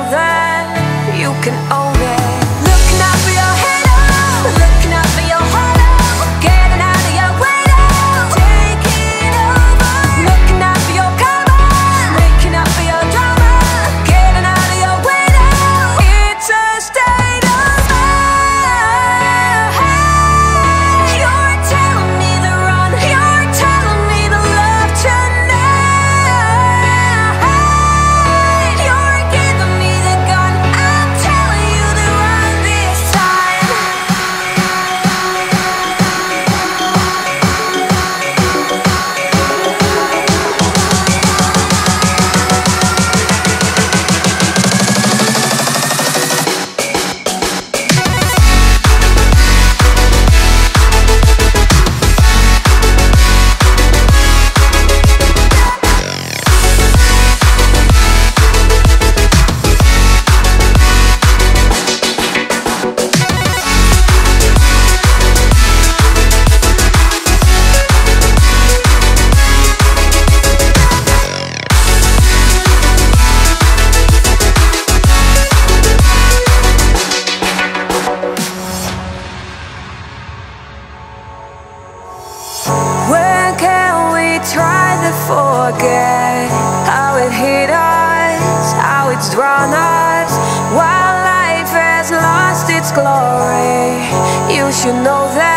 that you can own it. Looking out for your halo, looking out for your hollow, getting out of your way now, taking over. Looking out for your cover, making up for your drama, getting out of your way now. It's a state of mind. You're telling me to run, you're telling me to love tonight. You're giving me the gun, I'm telling you to run this time. When can we try to forget how it hit us, how it's drawn us? While life has lost its glory, you should know that